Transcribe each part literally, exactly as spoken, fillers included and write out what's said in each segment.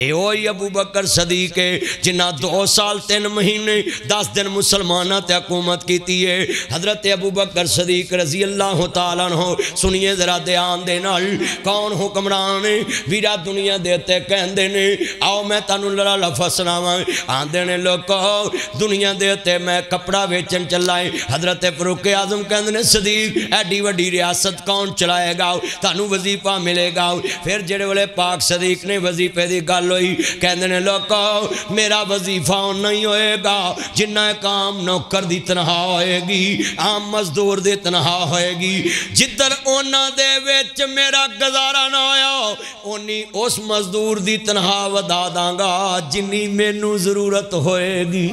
ये अबू बकर सदीक है जिन्ना दो साल तीन महीने दस दिन मुसलमाना ते हुकूमत की है। हजरत अबू बकर सदीक रजी अल्लाह तआला अन्हु सुनिए जरा ध्यान दे नाल कौन हुक्मरान वीरा दुनिया देते कहते ने आओ मैं तुहानू लड़ा लफज सुनावां। आंदे ने लोको दुनिया देते मैं कपड़ा वेचन चला है। हजरत फरूक आजम कहते ने सदीक एडी वड्डी रियासत कौन चलाएगा, तुहानू वजीफा मिलेगा। फिर जेड़े वेले पाक सदीक ने वजीफे की गल हुई कहते ने लोको मेरा वजीफा नहीं होएगा जिन्ना काम नौकर की तनख्वाह होएगी, आम मजदूर की तनख्वाह होएगी। जिधर उन्हां दे विच मेरा गुजारा ना होया उन्नी उस मजदूर की तनख्वाह वधा दांगा जिन्नी मैनू जरूरत होएगी।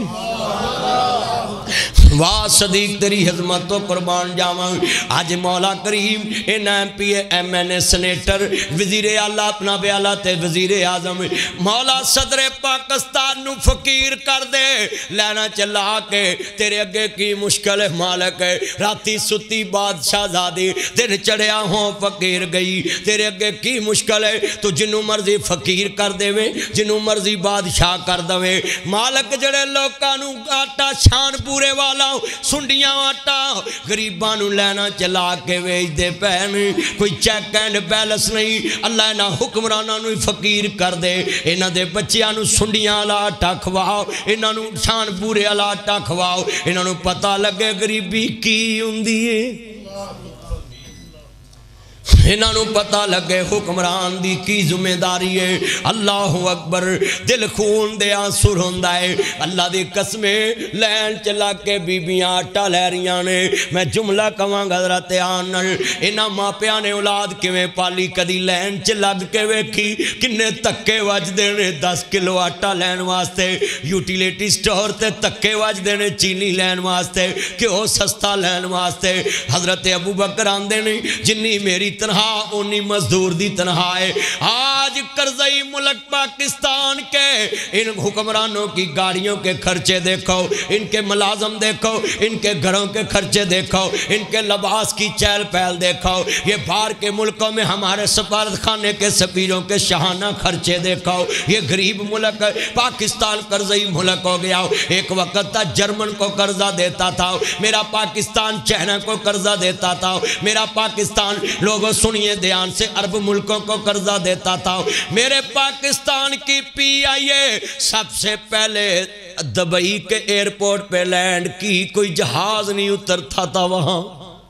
वाह सदीक तेरी हिजमत तो कुर्बान जावां। अज मौला करीम इन M P M N A senator वजीर आला अपना ब्याला ते वजीर आजम मौला सदर पाकिस्तान नू फकीर कर दे लैना चला के तेरे अगे की मुश्किल है मालक है। राती सुती बादशाहजादी दिन चढ़िया हो फकीर गई तेरे अगे की मुश्किल है। तू जिन्नू मर्जी फकीर कर देवे जिन्नू मर्जी बादशाह कर दवे मालक। जड़े लोकां नू आटा छान पूरे वाला सुंडियां आटा गरीबां नू लैना चला के वेचदे पैन कोई चैक एंड बैलेंस नहीं। अल्लाह इन्हां हुक्मरानां नू फकीर कर दे इन्हां दे बच्चियां नू सुंडियां वाला आटा खवाओ इन्हां नू छान पूरे वाला आटा खवाओ इन्हां नू पता लगे गरीबी की हुंदी है। इन्हों पता लगे हुक्मरान दी की जिम्मेदारी है। अल्लाह अकबर दिल खून दे आंसू रोंदा है। अल्लाह दी कसमे लैन चला के बीबियां आटा लै रही ने। मैं जुमला कवांगा जरा ध्यान नाल इन्हां मापियां ने औलाद किवें पाली कदी लैन च लग के वेखी किन्ने धक्के वजदे ने दस किलो आटा लैन वास्ते यूटिलिटी स्टोर ते धक्के वजदे ने चीनी लैन वास्ते घ्यो सस्ता लैन वास्ते। हजरत अबू बकर आंदे ने जिन्नी मेरी तनख्वाह उन्नी मजदूर दी तनख्वाह है। आज करजई मुल्क पाकिस्तान के इन हुक्मरानों की गाड़ियों के खर्चे देखो इनके मुलाजम देखो इनके घरों के खर्चे देखो इनके लिबास की चहल पहल देखो। ये बाहर के मुल्कों में हमारे सफारत खाने के सफीरों के शाहाना खर्चे देखो। ये गरीब मुल्क पाकिस्तान करजई मुल्क हो गया। एक वक्त था जर्मन को कर्जा देता था मेरा पाकिस्तान चाइना को कर्जा देता था मेरा पाकिस्तान लोगों सुनिए ध्यान से अरब मुल्कों को कर्जा देता था। मेरे पाकिस्तान की पी आई ए सबसे पहले दुबई के एयरपोर्ट पे लैंड की कोई जहाज नहीं उतरता था वहां।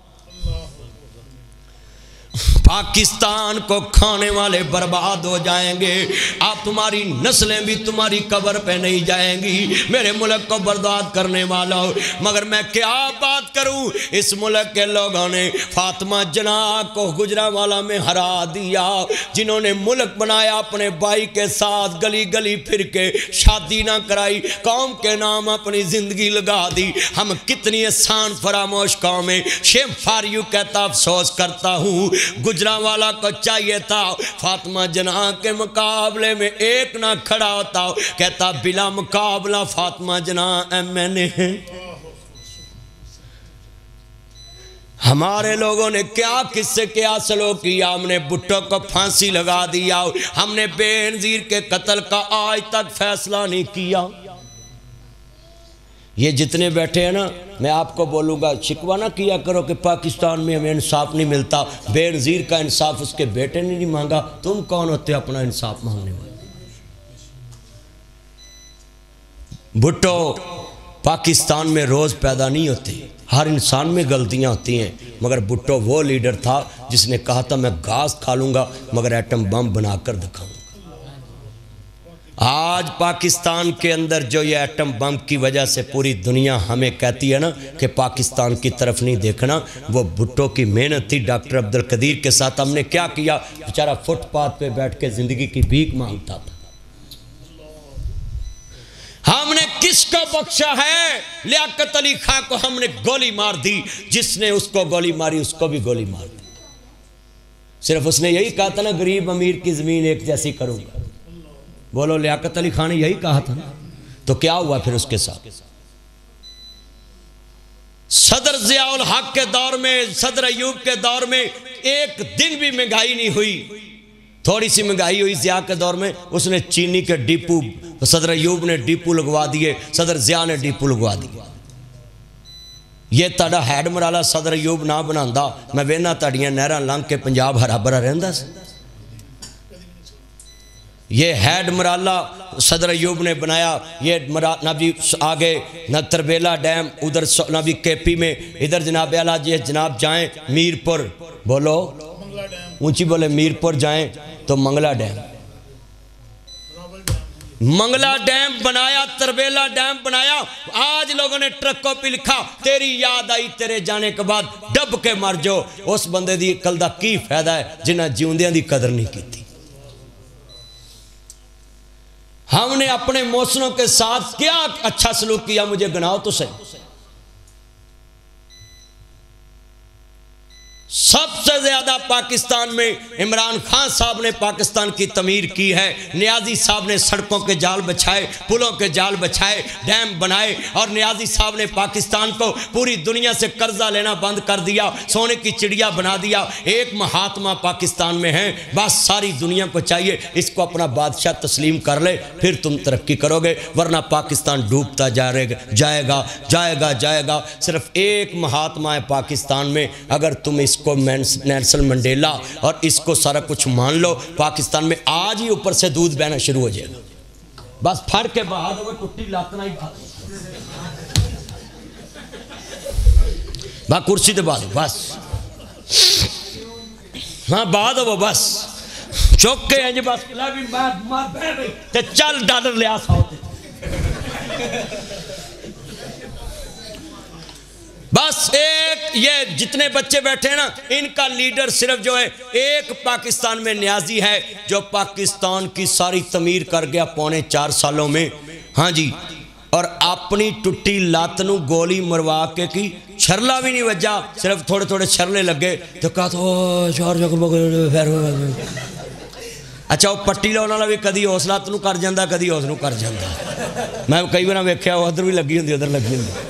पाकिस्तान को खाने वाले बर्बाद हो जाएंगे। आप तुम्हारी नस्लें भी तुम्हारी कब्र पे नहीं जाएंगी मेरे मुल्क को बर्बाद करने वालों। मगर मैं क्या बात करूं इस मुल्क के लोगों ने फातिमा जना को गुजरांवाला में हरा दिया जिन्होंने मुल्क बनाया अपने भाई के साथ गली गली फिर के शादी ना कराई कौम के नाम अपनी जिंदगी लगा दी। हम कितनी आसान फरामोश कौम है। शेम फॉर यू कहता अफसोस करता हूँ गुजरांवाला को चाहिए था फातिमा जना के मुकाबले में एक ना खड़ा होता कहता बिला मुकाबला फातिमा जना एम एन ए है। हमारे लोगों ने क्या किससे क्या सलो किया। हमने भुट्टो को फांसी लगा दिया हमने बेनजीर के कत्ल का आज तक फैसला नहीं किया। ये जितने बैठे हैं ना मैं आपको बोलूँगा शिकवा ना किया करो कि पाकिस्तान में हमें इंसाफ नहीं मिलता। बेनज़ीर का इंसाफ उसके बेटे ने नहीं मांगा तुम कौन होते अपना इंसाफ मांगने वाले। भुट्टो पाकिस्तान में रोज़ पैदा नहीं होते हर इंसान में गलतियां होती हैं मगर भुट्टो वो लीडर था जिसने कहा था मैं घास खा लूँगा मगर एटम बम बनाकर दिखाऊँगा। आज पाकिस्तान के अंदर जो ये एटम बम की वजह से पूरी दुनिया हमें कहती है ना कि पाकिस्तान की तरफ नहीं देखना वो भुट्टो की मेहनत थी। डॉक्टर अब्दुल कदीर के साथ हमने क्या किया बेचारा फुटपाथ पे बैठ के जिंदगी की भीख मांगता था। हमने किसको बख्शा है। लियाकत अली खां को हमने गोली मार दी जिसने उसको गोली मारी उसको भी गोली मार दी। सिर्फ उसने यही कहा था ना गरीब अमीर की जमीन एक जैसी करूंगा। बोलो लियाकत अली खान ने यही कहा था ना तो क्या हुआ फिर उसके साथ। सदर जियाउल हक के दौर में सदर अयूब के दौर में एक दिन भी महंगाई नहीं हुई। थोड़ी सी महंगाई हुई ज़िया के दौर में, उसने चीनी के डिपू, सदर अयूब ने डिपू लगवा दिए, सदर ज़िया ने डिपू लगवा दिए। ये ताड़ा हैड मराला सदर अयूब ना बनांदा, मैं वेना ताड़ियां नहरां लंघ के पंजाब हरा भरा रहिंदा सी। ये हैड मराला सदर अयूब ने बनाया। ये मरा नबी आगे न तरबेला डैम, उधर नबी केपी में, इधर जनाब आला जी जनाब जाएं मीरपुर, बोलो ऊंची बोले, मीरपुर जाएं तो मंगला डैम, मंगला डैम बनाया, तरबेला डैम बनाया। आज लोगों ने ट्रकों पे लिखा तेरी याद आई तेरे जाने के बाद डब के मर जाओ। उस बंदे दी अकल दा की फायदा है जिन्हें जिउंदियां दी कदर नहीं की। हमने अपने मौसमों के साथ क्या अच्छा सलूक किया, मुझे गिनाओ तो सही। सबसे ज्यादा पाकिस्तान में इमरान खान साहब ने पाकिस्तान की तमीर की है। नियाजी साहब ने सड़कों के जाल बिछाए, पुलों के जाल बिछाए, डैम बनाए, और नियाजी साहब ने पाकिस्तान को पूरी दुनिया से कर्जा लेना बंद कर दिया, सोने की चिड़िया बना दिया। एक महात्मा पाकिस्तान में है, बस सारी दुनिया को चाहिए इसको अपना बादशाह तस्लीम कर ले, फिर तुम तरक्की करोगे, वरना पाकिस्तान डूबता जाएगा जाएगा जाएगा जाएगा। सिर्फ एक महात्मा है पाकिस्तान में, अगर तुम इस को नेल्सन मंडेला और इसको सारा कुछ मान लो, पाकिस्तान में आज ही ऊपर से दूध बहना शुरू हो जाएगा। बस फड़ के बहा दो, टुट्टी लातना ही बा कुर्सी ते बहा दो, बस हाँ बहा दो बस चौक के इंज बस भी मार मार ते चल डॉलर लिया सौ बस। एक ये जितने बच्चे बैठे हैं ना, इनका लीडर सिर्फ जो है एक पाकिस्तान में नियाजी है, जो पाकिस्तान की सारी तमीर कर गया पौने चार सालों में। हाँ जी, और अपनी टुट्टी लात नू गोली मरवा के की छरला भी नहीं वजा, सिर्फ थोड़े थोड़े छरले लगे तो कहा तो चार अच्छा वो पट्टी लाने वाला भी कभी उस लत्त नू कर जाता, कभी उस नू कर जाता। मैं कई बार वेख्या उधर भी लगी होंगी, उधर लगी होंगी।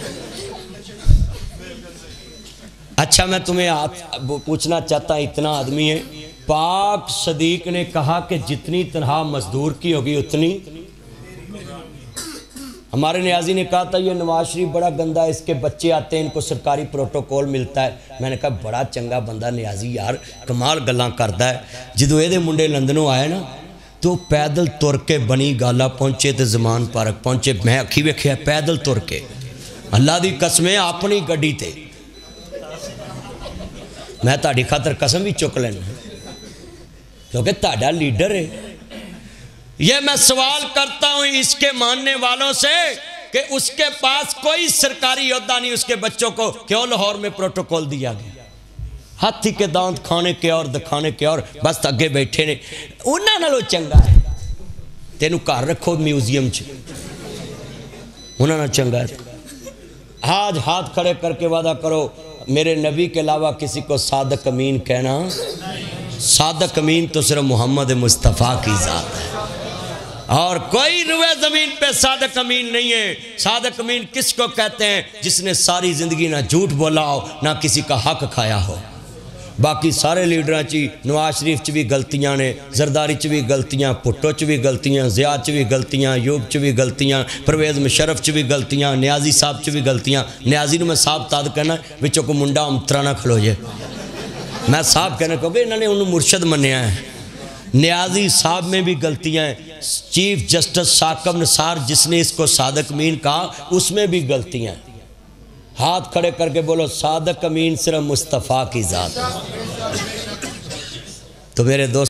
अच्छा मैं तुम्हें पूछना चाहता इतना आदमी है, पाक सदीक ने कहा कि जितनी तनहा मजदूर की होगी उतनी। हमारे नियाजी ने कहा था ये नवाज शरीफ बड़ा गंदा है, इसके बच्चे आते हैं, इनको सरकारी प्रोटोकॉल मिलता है। मैंने कहा बड़ा चंगा बंदा नियाजी यार, कमाल गल्लां करता है। जो ये मुंडे लंदनों आए ना तो पैदल तुर के बनी गाला पहुंचे तो जमान पार्क पहुंचे। मैं अखी वेख्या पैदल तुर के, अल्लाह दी कसमें अपनी गड्डी ते, मैं ताड़ी खातर कसम भी चुक लेना क्योंकि ताड़ा लीडर है। ये मैं सवाल करता हूं इसके मानने वालों से कि उसके पास कोई सरकारी योद्धा नहीं, उसके बच्चों को क्यों लाहौर में प्रोटोकॉल दिया गया? हाथी के दांत खाने के और दिखाने के और बस अगे बैठे ने। उन्हां नालों चंगा है तेनू घर रखो म्यूजियम च, उन्हां नालों चंगा है। आज हाथ खड़े करके वादा करो मेरे नबी के अलावा किसी को सादक अमीन कहना। सादक अमीन तो सिर्फ मोहम्मद मुस्तफ़ा की ज़ात है और कोई रुए ज़मीन पे सादक अमीन नहीं है। सादक अमीन किसको कहते हैं? जिसने सारी ज़िंदगी ना झूठ बोला हो ना किसी का हक खाया हो। बाकी सारे लीडर ची नवाज शरीफ च भी गलतियां ने, जरदारी च भी गलतियां, भुट्टो च भी गलतियां, ज़िया च भी गलतियां, यूब च भी गलतियां, परवेज़ मुशर्रफ च भी गलतियां, नियाजी साहब च भी गलतियां। नियाजी ने मैं साहब ताद कहना विचों को मुंडा उमतरा ना खलो जाए, मैं साहब कहना क्योंकि इन्होंने उन्होंने मुर्शद मन्या है। नियाजी साहब में भी गलतियाँ हैं। चीफ जस्टिस साकब निसार जिसने इसको सादक अमीन कहा उसमें भी गलतियाँ हैं। हाथ खड़े करके बोलो सादक अमीन सिर्फ मुस्तफ़ा की ज़ात है। तो मेरे दोस्त